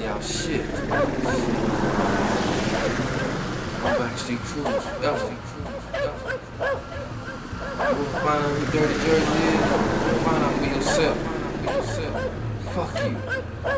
y'all shit. I'm Backstreet Crews. We'll find out who Dirty Jersey is. Find out for yourself. Fuck you.